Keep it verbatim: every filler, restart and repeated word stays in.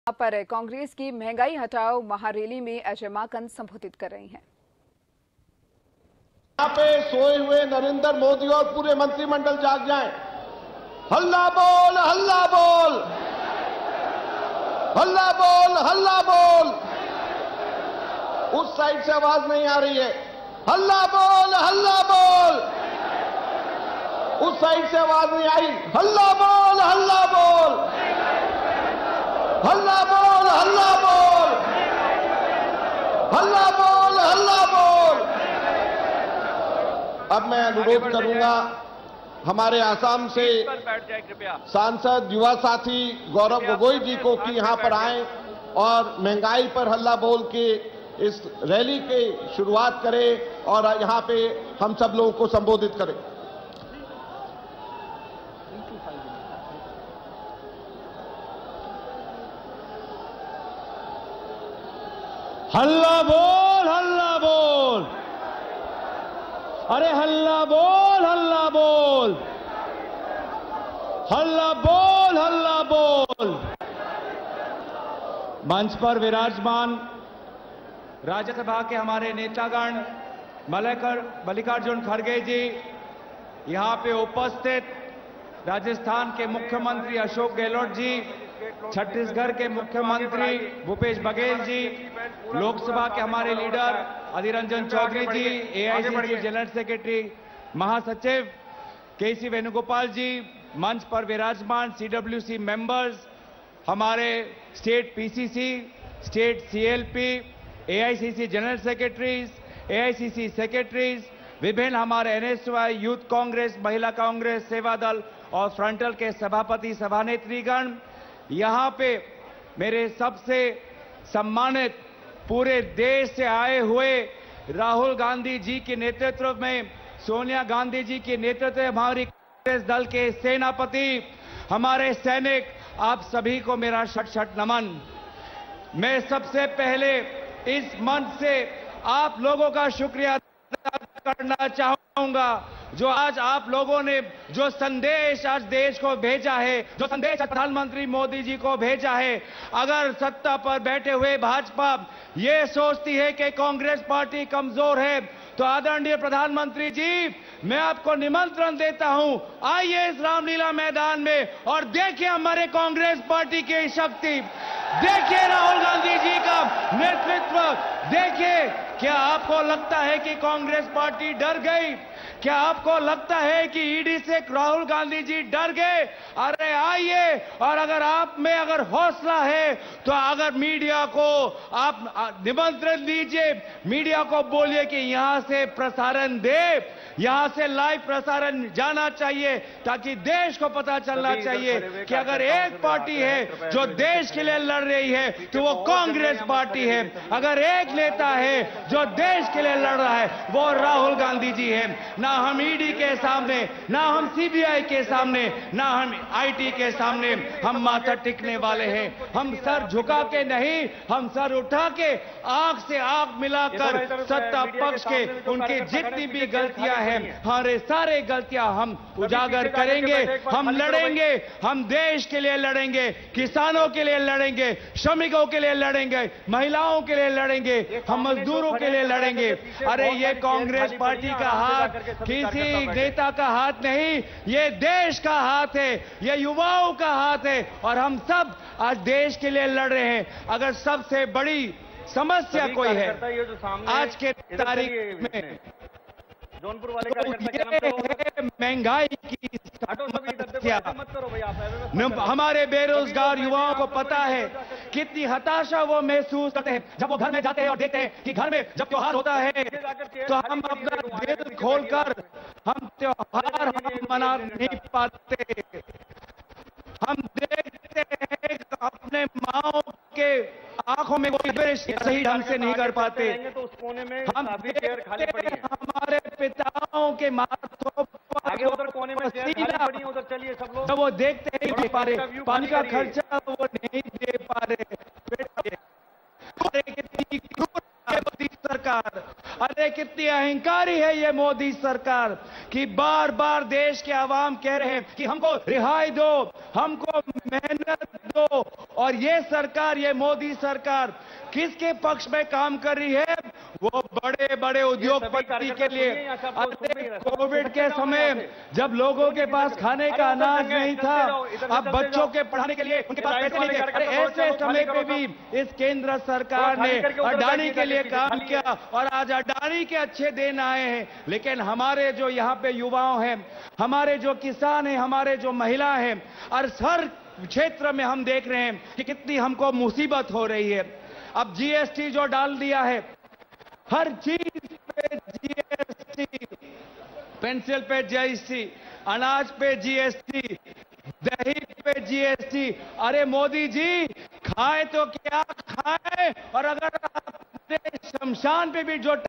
पर कांग्रेस की महंगाई हटाओ महारैली में अजय माकन संबोधित कर रही हैं। यहाँ पे सोए हुए नरेंद्र मोदी और पूरे मंत्रिमंडल जाग जाएं। हल्ला बोल, हल्ला बोल, हल्ला बोल, हल्ला बोल। उस साइड से आवाज नहीं आ रही है। हल्ला बोल, हल्ला बोल। उस साइड से आवाज नहीं आई। हल्ला बोल, हल्ला बोल, हल्ला बोल, हल्ला बोल, हल्ला बोल, हल्ला बोल। अब मैं अनुरोध करूंगा हमारे आसाम से सांसद युवा साथी गौरव गोगोई जी को कि यहां पर आएं और महंगाई पर हल्ला बोल के इस रैली की शुरुआत करें और यहां पे हम सब लोगों को संबोधित करें। हल्ला बोल, हल्ला बोल, अरे हल्ला बोल, हल्ला बोल, हल्ला बोल, हल्ला बोल। मंच पर विराजमान राज्यसभा के हमारे नेतागण मल्लिकर मल्लिकार्जुन खड़गे जी, यहां पे उपस्थित राजस्थान के मुख्यमंत्री अशोक गहलोत जी, छत्तीसगढ़ के मुख्यमंत्री भूपेश बघेल जी, लोकसभा के हमारे leader Adhir Ranjan Chowdhury ji, AICC general secretary महासचिव केसी वेणुगोपाल जी, मंच पर विराजमान सीडब्ल्यूसी मेंबर्स, हमारे state PCC, state CLP, AICC general secretaries, AICC secretaries, विभिन्न हमारे एनएसवाई, यूथ कांग्रेस, महिला कांग्रेस, सेवा दल और फ्रंटल के सभापति सभानेत्रीगण, यहां पे मेरे सबसे सम्मानित पूरे देश से आए हुए राहुल गांधी जी के नेतृत्व में, सोनिया गांधी जी के नेतृत्व में हमारी कांग्रेस दल के सेनापति, हमारे सैनिक, आप सभी को मेरा शत शत नमन। मैं सबसे पहले इस मंच से आप लोगों का शुक्रिया अदा करना चाहूंगा जो आज आप लोगों ने जो संदेश आज देश को भेजा है, जो संदेश आज प्रधानमंत्री मोदी जी को भेजा है। अगर सत्ता पर बैठे हुए भाजपा ये सोचती है कि कांग्रेस पार्टी कमजोर है, तो आदरणीय प्रधानमंत्री जी, मैं आपको निमंत्रण देता हूं, आइए इस रामलीला मैदान में और देखिए हमारे कांग्रेस पार्टी की शक्ति, देखिए राहुल गांधी जी का नेतृत्व, देखिए। क्या आपको लगता है कि कांग्रेस पार्टी डर गई? क्या आपको लगता है कि ईडी से राहुल गांधी जी डर गए? अरे आइए, और अगर आप में अगर हौसला है तो अगर मीडिया को आप निमंत्रण दीजिए, मीडिया को बोलिए कि यहां से प्रसारण दे, यहां से लाइव प्रसारण जाना चाहिए, ताकि देश को पता चलना चाहिए कि अगर एक पार्टी है जो देश के लिए लड़ रही है तो वो कांग्रेस पार्टी है, अगर एक नेता है जो देश के लिए लड़ रहा है वो राहुल गांधी जी है। ना हम ईडी के सामने, ना हम सीबीआई के सामने, ना हम आईटी के सामने हम माथा टिकने वाले हैं। हम सर झुका के नहीं, हम सर उठा के आंख से आंख मिलाकर सत्ता पक्ष के उनकी जितनी भी गलतियां हैं, हमारे सारे गलतियां हम उजागर करेंगे, हम लड़ेंगे, हम देश के लिए लड़ेंगे, किसानों के लिए लड़ेंगे, श्रमिकों के लिए लड़ेंगे, महिलाओं के लिए लड़ेंगे, हम मजदूरों के लिए लड़ेंगे। अरे ये कांग्रेस पार्टी का हाथ किसी नेता का हाथ नहीं, ये देश का हाथ है, ये युवाओं का हाथ है, और हम सब आज देश के लिए लड़ रहे हैं। अगर सबसे बड़ी समस्या कोई है आज के तारीख में जौनपुर वाले का तो महंगाई की समस्या। हमारे बेरोजगार युवाओं को पता है कितनी हताशा वो महसूस करते हैं जब वो घर में जाते हैं और देखते हैं कि घर में जब त्योहार होता है तो हम अपना दिल खोलकर हम त्योहार हम मना नहीं पाते। हम देखते हैं कि अपने माओ के आंखों में कोई सही ढंग से नहीं कर पाते। हम देखते हैं हमारे पिताओं के माथों आगे उधर कोने में पड़ी, उधर चलिए सब लोग। तो वो देखते नहीं दे पा रहे, पानी का खर्चा वो नहीं दे पा रहे। कितनी मोदी सरकार, अरे कितनी अहंकारी है ये मोदी सरकार कि बार बार देश के आवाम कह रहे हैं कि हमको रिहाई दो, हमको मेहनत सहूलियत दो। और ये सरकार, ये मोदी सरकार किसके पक्ष में काम कर रही है? वो बड़े बड़े उद्योगपति के लिए। कोविड के समय जब लोगों के पास खाने का अनाज नहीं था, अब बच्चों के पढ़ाने के लिए उनके पास पैसे नहीं थे, अरे ऐसे समय पे भी इस केंद्र सरकार ने अडानी के लिए काम किया और आज अडानी के अच्छे दिन आए हैं। लेकिन हमारे जो यहाँ पे युवाओं हैं, हमारे जो किसान हैं, हमारे जो महिला हैं, और हर क्षेत्र में हम देख रहे हैं कि कितनी हमको मुसीबत हो रही है। अब जीएसटी जो डाल दिया है, हर चीज पे जीएसटी, पेंसिल पे जीएसटी, अनाज पे जीएसटी, दही पे जीएसटी। अरे मोदी जी, खाए तो क्या खाए, और अगर अपने शमशान पे भी जो